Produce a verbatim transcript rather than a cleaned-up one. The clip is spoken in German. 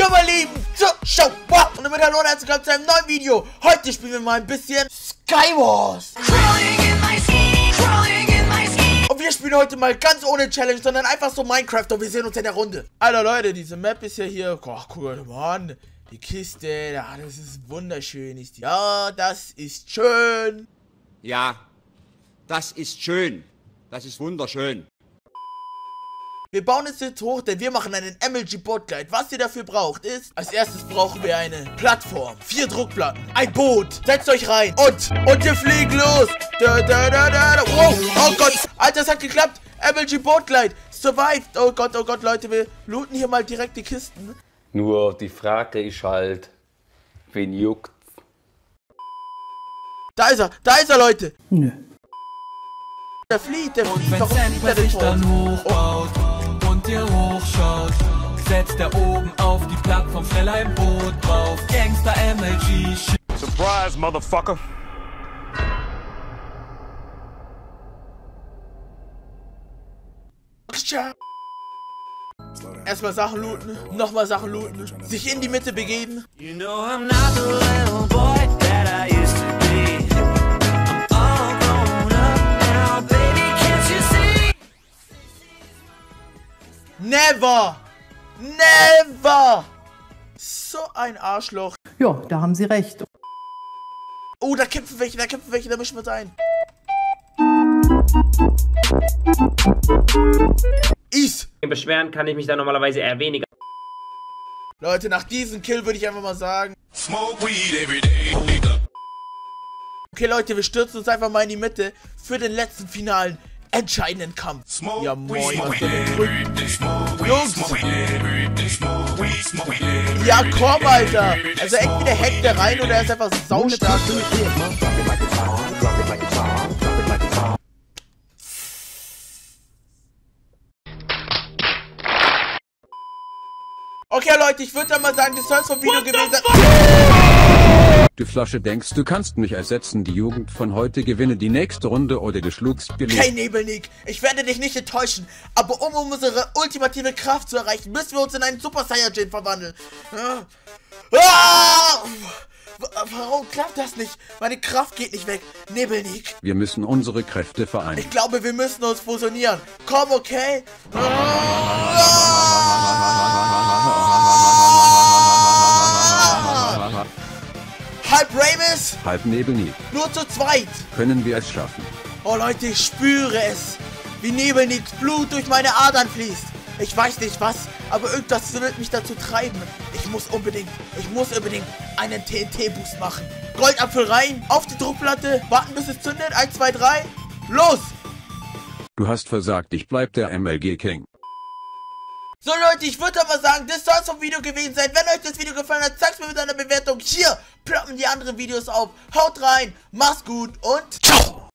Ja, meine lieben Zuschauer, und damit hallo und herzlich willkommen zu einem neuen Video. Heute spielen wir mal ein bisschen Skywars. Und wir spielen heute mal ganz ohne Challenge, sondern einfach so Minecraft und wir sehen uns in der Runde. Alter Leute, diese Map ist ja hier, ach guck mal, Mann, die Kiste, ja, das ist wunderschön. Ist die. Ja, das ist schön. Ja, das ist schön. Das ist wunderschön. Wir bauen es jetzt hoch, denn wir machen einen M L G Boatglide. Was ihr dafür braucht ist, als erstes brauchen wir eine Plattform, vier Druckplatten, ein Boot. Setzt euch rein und, und wir fliegen los. Da, da, da, da, da. Wow, oh Gott, Alter, es hat geklappt. M L G Boatglide, survived. Oh Gott, oh Gott, Leute, wir looten hier mal direkt die Kisten. Nur die Frage ist halt, wen juckt? Da ist er, da ist er, Leute. Nö. Der flieht, der Und flieht. wenn Warum flieht Sandman er denn sich dann hochbaut und dir hochschaut, setzt er oben auf die Plattform schnell ein Boot drauf. Gangster M L G. Surprise, motherfucker. Erstmal Sachen looten, nochmal Sachen looten, sich in die Mitte begeben. You know I'm not the little boy that I used to be. I'm all grown up now, baby, can't you see? Never! Never! So ein Arschloch. Ja, da haben Sie recht. Oh, da kämpfen welche, da kämpfen welche, da mischen wir uns ein. Is! Beschweren kann ich mich da normalerweise eher weniger. Leute, nach diesem Kill würde ich einfach mal sagen. Okay, Leute, wir stürzen uns einfach mal in die Mitte für den letzten finalen, entscheidenden Kampf. Ja, moin, was soll denn drücken? Jungs! Ja, komm, Alter! Also entweder hackt der rein oder er ist einfach saustark. Okay, Leute, ich würde dann mal sagen, das soll es vom Video gewesen sein. Du Flasche, denkst du kannst mich ersetzen? Die Jugend von heute gewinne die nächste Runde oder du schluckst billig. Okay, Nebelnik, ich werde dich nicht enttäuschen, aber um unsere ultimative Kraft zu erreichen, müssen wir uns in einen Super Saiyajin verwandeln. Ah! Ah! Warum klappt das nicht? Meine Kraft geht nicht weg. Nebelnik. Wir müssen unsere Kräfte vereinen. Ich glaube, wir müssen uns fusionieren. Komm, okay? Halb Ramus, Halb Nebelnik. nur zu zweit. Können wir es schaffen? Oh Leute, ich spüre es, wie Nebelniks Blut durch meine Adern fließt. Ich weiß nicht was, aber irgendwas wird mich dazu treiben. Ich muss unbedingt, ich muss unbedingt einen T N T-Boost machen. Goldapfel rein, auf die Druckplatte, warten bis es zündet. eins, zwei, drei, los! Du hast versagt, ich bleib der M L G King. So Leute, ich würde aber sagen, das soll es vom Video gewesen sein. Wenn euch das Video gefallen hat, zeigt mir mit einer Bewertung. Hier ploppen die anderen Videos auf. Haut rein, macht's gut und ciao!